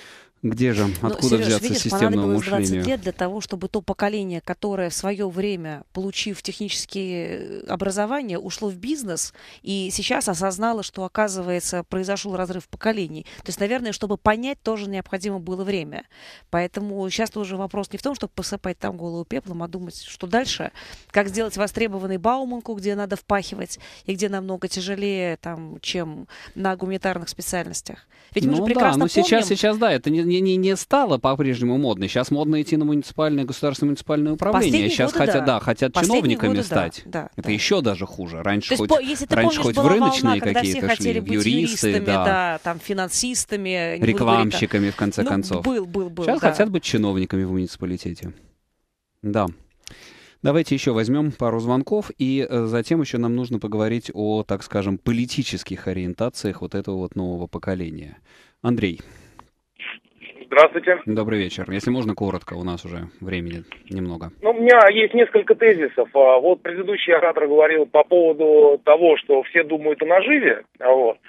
Где же, откуда Сереж, взяться видишь, системному понадобилось мышлению? двадцать лет для того, чтобы то поколение, которое в свое время, получив технические образования, ушло в бизнес и сейчас осознало, что, оказывается, произошел разрыв поколений. То есть, наверное, чтобы понять, тоже необходимо было время. Поэтому сейчас тоже вопрос не в том, чтобы посыпать там голову пеплом, а думать, что дальше, как сделать востребованный Бауманку, где надо впахивать и где намного тяжелее, там, чем на гуманитарных специальностях. Ведь мы ну же прекрасно да, но помним... сейчас, сейчас, да, это не, не, не стало по-прежнему модно. Сейчас модно идти на муниципальное, государственное муниципальное управление. Последние Сейчас годы, хотят, да. да, хотят Последние чиновниками годы, стать. Да, да, это да. еще даже хуже. Раньше То есть, хоть, по, если ты раньше помнишь, хоть была в рыночные волна, когда все какие-то хотели шли, быть юристы, юристами, да, да, там, финансистами. рекламщиками, в конце ну, концов. Был, был, был, Сейчас да. хотят быть чиновниками в муниципалитете. Да. Давайте еще возьмем пару звонков, и э, затем еще нам нужно поговорить о, так скажем, политических ориентациях вот этого вот нового поколения. Андрей. Здравствуйте. Добрый вечер. Если можно, коротко, у нас уже времени немного. Ну, у меня есть несколько тезисов. Вот предыдущий оратор говорил по поводу того, что все думают о наживе. Вот.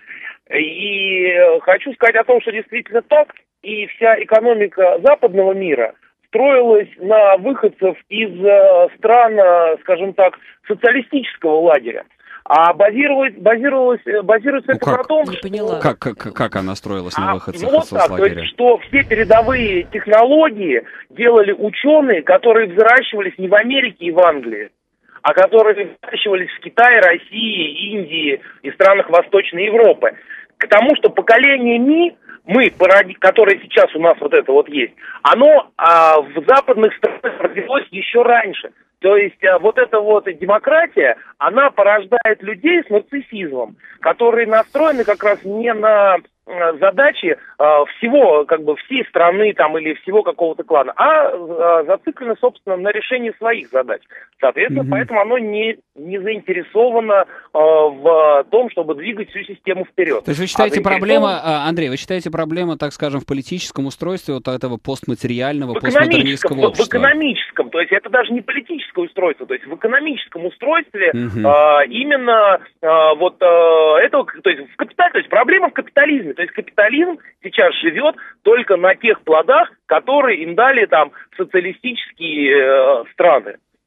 И хочу сказать о том, что действительно так. И вся экономика западного мира строилась на выходцев из стран, скажем так, социалистического лагеря. А базировалась, базировалась, базируется ну, это как? на том, Не что... поняла. Как, как, как она строилась на а, выходцах ну, вот из так, соцлагеря? то есть, что все передовые технологии делали ученые, которые взращивались не в Америке и в Англии, а которые взращивались в Китае, России, Индии и странах Восточной Европы. К тому, что поколение Ми, мы, которое сейчас у нас вот это вот есть, оно а, в западных странах родилось еще раньше. То есть а, вот эта вот демократия, она порождает людей с нарциссизмом, которые настроены как раз не на а, задачи а, всего, как бы всей страны там или всего какого-то клана, а, а зациклены, собственно, на решении своих задач. Соответственно, mm-hmm. поэтому оно не, не заинтересовано а, в том, чтобы двигать всю систему вперед. То есть вы считаете а проблема, Андрей, вы считаете проблема, так скажем, в политическом устройстве вот этого постматериального, постмодернистского общества? В экономическом, то есть это даже не политическое устройство, то есть в экономическом устройстве угу. а, именно а, вот а, этого, то есть в капитале, то есть проблема в капитализме, то есть капитализм сейчас живет только на тех плодах, которые им дали там социалистические э, страны.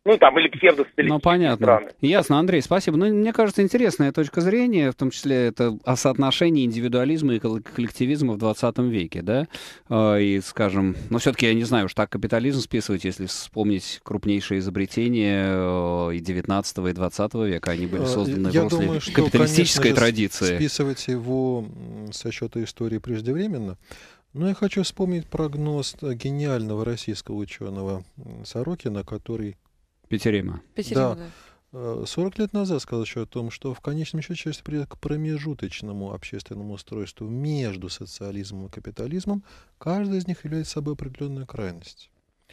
Ну, там, или псевдосоциалистические Ну, понятно. страны. Ясно, Андрей, спасибо. Ну, мне кажется, интересная точка зрения, в том числе это о соотношении индивидуализма и коллективизма в двадцатом веке, да? И, скажем, но все-таки я не знаю, уж так капитализм списывать, если вспомнить крупнейшие изобретения и девятнадцатого, и двадцатого века, они были созданы Я в русле думаю, что, капиталистической конечно же, традиции. Списывать его со счета истории преждевременно. Но я хочу вспомнить прогноз гениального российского ученого Сорокина, который Петерима. Петерима, Да. да. сорок лет назад сказал еще о том, что в конечном счете человечество придет к промежуточному общественному устройству между социализмом и капитализмом. Каждый из них является собой определенную крайность.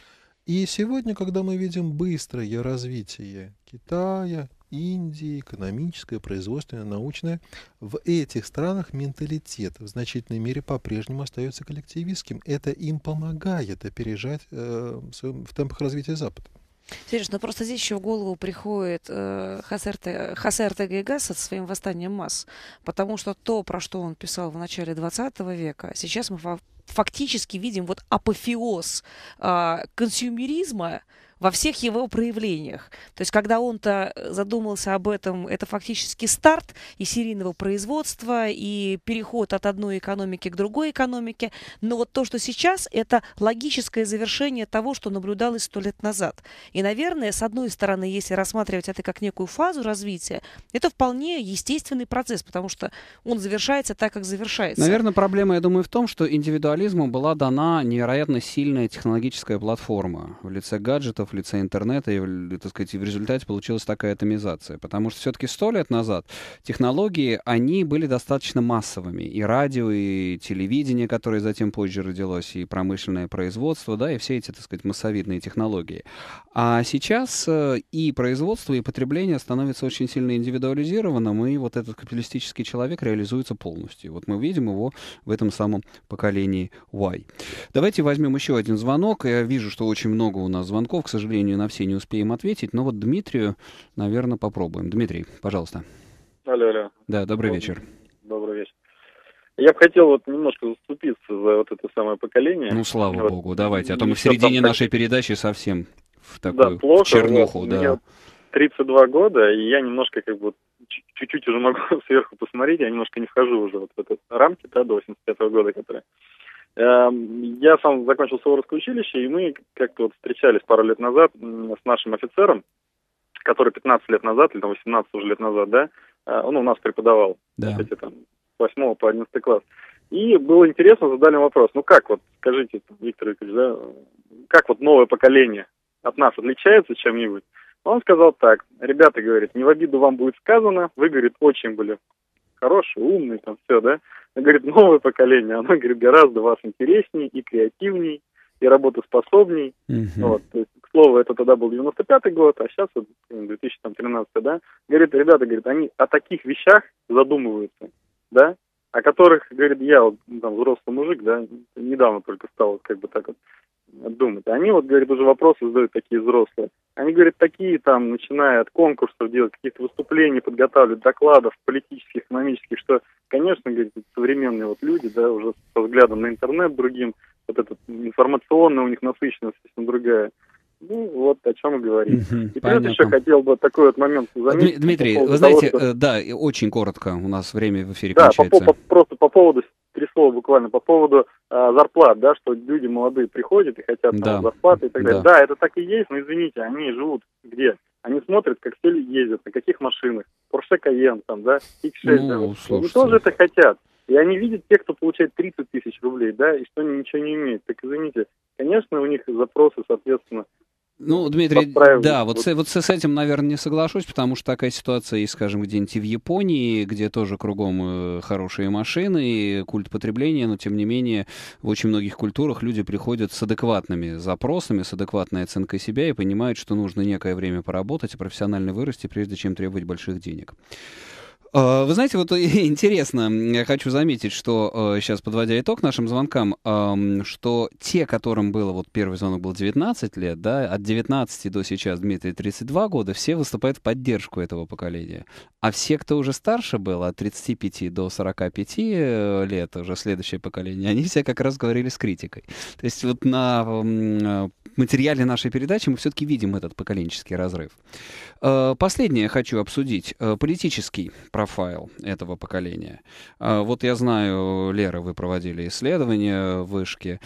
И сегодня, когда мы видим быстрое развитие Китая, Индии, экономическое, производственное, научное, в этих странах менталитет в значительной мере по-прежнему остается коллективистским. Это им помогает опережать э, в темпах развития Запада. Сереж, ну просто здесь еще в голову приходит э, Хосе Ортега и Гассет со своим восстанием масс, потому что то, про что он писал в начале двадцатого века, сейчас мы фа- фактически видим вот апофеоз э, консюмеризма во всех его проявлениях. То есть, когда он-то задумался об этом, это фактически старт и серийного производства, и переход от одной экономики к другой экономике. Но вот то, что сейчас, это логическое завершение того, что наблюдалось сто лет назад. И, наверное, с одной стороны, если рассматривать это как некую фазу развития, это вполне естественный процесс, потому что он завершается так, как завершается. Наверное, проблема, я думаю, в том, что индивидуализму была дана невероятно сильная технологическая платформа в лице гаджетов, в лице интернета, и, так сказать, и в результате получилась такая атомизация. Потому что все-таки сто лет назад технологии, они были достаточно массовыми. И радио, и телевидение, которое затем позже родилось, и промышленное производство, да, и все эти, так сказать, массовидные технологии. А сейчас и производство, и потребление становится очень сильно индивидуализированным, и вот этот капиталистический человек реализуется полностью. Вот мы видим его в этом самом поколении Y. Давайте возьмем еще один звонок. Я вижу, что очень много у нас звонков. К сожалению, на все не успеем ответить, но вот Дмитрию, наверное, попробуем. Дмитрий, пожалуйста. Алло, алло. Да, добрый Добрый вечер. Добрый вечер. Я бы хотел вот немножко заступиться за вот это самое поколение. Ну, слава вот. богу, давайте. А то мы в Что середине там, нашей как... передачи совсем в да, такую плохо, чернуху. вот. Да. Мне тридцать два года, и я немножко как бы чуть-чуть уже могу сверху посмотреть, я немножко не вхожу уже вот в этот рамки, да, до восемьдесят пятого года, которые... Я сам закончил Суворовское училище, и мы как-то вот встречались пару лет назад с нашим офицером, который пятнадцать лет назад, или там восемнадцать уже лет назад, да, он у нас преподавал, да. Кстати, там, с восьмого по одиннадцатый класс. И было интересно, задали вопрос, ну как вот, скажите, Виктор Викторович, да, как вот новое поколение от нас отличается чем-нибудь? Он сказал так: ребята, говорит, не в обиду вам будет сказано, вы, говорит, очень были хорошие, умные, там все, да. Он говорит, новое поколение, оно, говорит, гораздо вас интереснее и креативней, и работоспособней. Uh-huh. Вот, то есть, к слову, это тогда был девяносто пятый год, а сейчас вот две тысячи тринадцатый, да. Говорит, ребята, говорит, они о таких вещах задумываются, да, о которых, говорит, я, вот, там, взрослый мужик, да, недавно только стал вот, как бы так вот думать. Они вот, говорит, уже вопросы задают такие взрослые. Они, говорят, такие там, начиная от конкурсов делать, каких-то выступлений, подготавливать, докладов политических, экономических, что, конечно, говорит, современные вот люди, да, уже со взглядом на интернет другим, вот эта информационная у них насыщенность совсем другая. Ну, вот о чем мы говорим. Uh-huh, и плюс еще хотел бы такой вот момент заметить. Дмитрий, по вы знаете, того, что... да, очень коротко, у нас время в эфире да, кончается. Да, по, по, просто по поводу, три слова буквально, по поводу а, зарплат, да, что люди молодые приходят и хотят там, да. зарплаты и так далее. Да. да, это так и есть, но извините, они живут где? Они смотрят, как все ездят, на каких машинах, Porsche Cayenne, там, да, икс шесть, ну, да, они тоже это хотят. И они видят тех, кто получает тридцать тысяч рублей, да, и что они ничего не имеют. Так извините, конечно, у них запросы, соответственно, Ну, Дмитрий, да, вот, вот. С, вот с этим, наверное, не соглашусь, потому что такая ситуация есть, скажем, где-нибудь в Японии, где тоже кругом э, хорошие машины и культ потребления, но, тем не менее, в очень многих культурах люди приходят с адекватными запросами, с адекватной оценкой себя и понимают, что нужно некое время поработать и профессионально вырасти, прежде чем требовать больших денег. Вы знаете, вот интересно, я хочу заметить, что сейчас, подводя итог нашим звонкам, что те, которым было, вот первый звонок был девятнадцать лет, да, от девятнадцати до сейчас Дмитрий тридцать два года, все выступают в поддержку этого поколения. А все, кто уже старше был, от тридцати пяти до сорока пяти лет, уже следующее поколение, они все как раз говорили с критикой. То есть вот на материале нашей передачи мы все-таки видим этот поколенческий разрыв. Последнее хочу обсудить. Политический профайл этого поколения. Вот я знаю, Лера, вы проводили исследования в Вышке.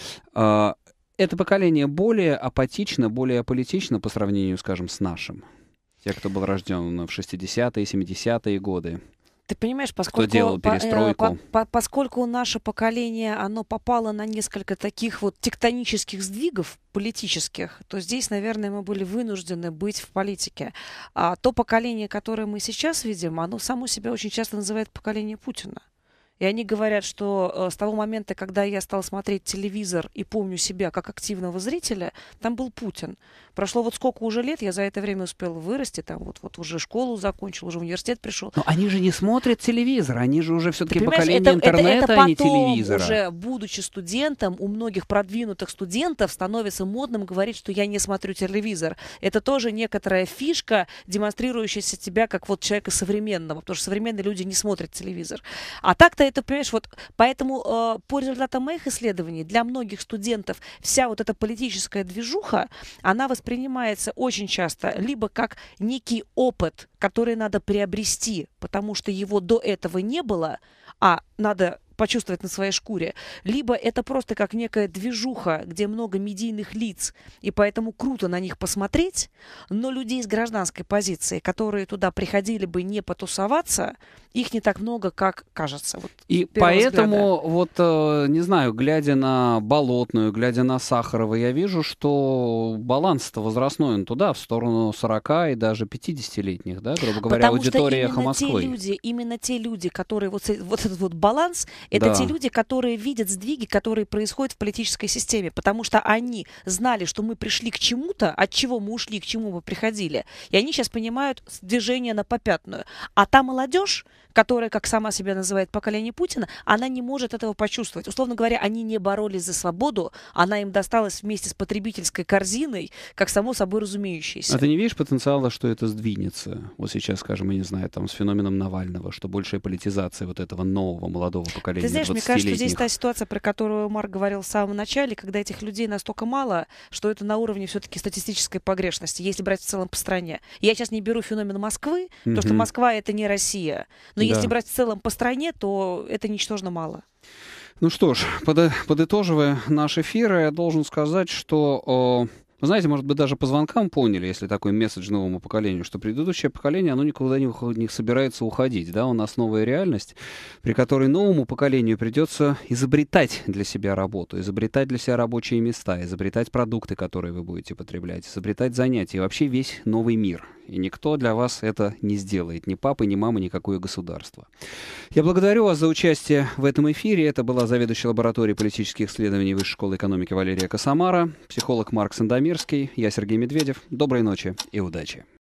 Это поколение более апатично, более аполитично по сравнению, скажем, с нашим. Те, кто был рожден в шестидесятые, семидесятые годы. Ты понимаешь, поскольку, кто делал перестройку. По, по, поскольку наше поколение, оно попало на несколько таких вот тектонических сдвигов политических, то здесь, наверное, мы были вынуждены быть в политике. А то поколение, которое мы сейчас видим, оно само себя очень часто называет поколение Путина. И они говорят, что э, с того момента, когда я стал смотреть телевизор и помню себя как активного зрителя, там был Путин. Прошло вот сколько уже лет, я за это время успел вырасти, там вот, вот уже школу закончил, уже в университет пришел. Но они же не смотрят телевизор, они же уже все-таки поколение это, интернета, это, это а не телевизора. Уже, будучи студентом, у многих продвинутых студентов становится модным говорить, что я не смотрю телевизор. Это тоже некоторая фишка, демонстрирующаяся тебя как вот человека современного, потому что современные люди не смотрят телевизор. А так-то это, понимаешь, вот поэтому э, по результатам моих исследований для многих студентов вся вот эта политическая движуха, она воспринимается очень часто либо как некий опыт, который надо приобрести, потому что его до этого не было, а надо почувствовать на своей шкуре, либо это просто как некая движуха, где много медийных лиц, и поэтому круто на них посмотреть, но людей с гражданской позиции, которые туда приходили бы не потусоваться, их не так много, как кажется. Вот, и поэтому, взгляда. вот, э, не знаю, глядя на Болотную, глядя на Сахарова, я вижу, что баланс-то возрастной, он туда, в сторону сорока и даже пятидесятилетних, да, грубо говоря, Потому аудитория «Эхо Москвы. Те люди, именно те люди, которые, вот, вот этот вот баланс, это да. те люди, которые видят сдвиги, которые происходят в политической системе, потому что они знали, что мы пришли к чему-то, от чего мы ушли, к чему мы приходили, и они сейчас понимают движение на попятную. А та молодежь, которая, как сама себя называет, поколение Путина, она не может этого почувствовать. Условно говоря, они не боролись за свободу, она им досталась вместе с потребительской корзиной, как само собой разумеющееся. А ты не видишь потенциала, что это сдвинется? Вот сейчас, скажем, я не знаю, там, с феноменом Навального, что большая политизация вот этого нового молодого поколения. Ты знаешь, мне кажется, что здесь та ситуация, про которую Марк говорил в самом начале, когда этих людей настолько мало, что это на уровне все-таки статистической погрешности, если брать в целом по стране. Я сейчас не беру феномен Москвы, mm-hmm. потому что Москва — это не Россия. Но если да. брать в целом по стране, то это ничтожно мало. Ну что ж, под, подытоживая наш эфир, я должен сказать, что... Вы знаете, может быть, даже по звонкам поняли, если такой месседж новому поколению, что предыдущее поколение, оно никуда не, не собирается уходить. Да? У нас новая реальность, при которой новому поколению придется изобретать для себя работу, изобретать для себя рабочие места, изобретать продукты, которые вы будете потреблять, изобретать занятия, и вообще весь новый мир. И никто для вас это не сделает. Ни папа, ни мама, никакое государство. Я благодарю вас за участие в этом эфире. Это была заведующая лабораторией политических исследований Высшей школы экономики Валерия Косомара, психолог Марк Сандомирский, я Сергей Медведев. Доброй ночи и удачи.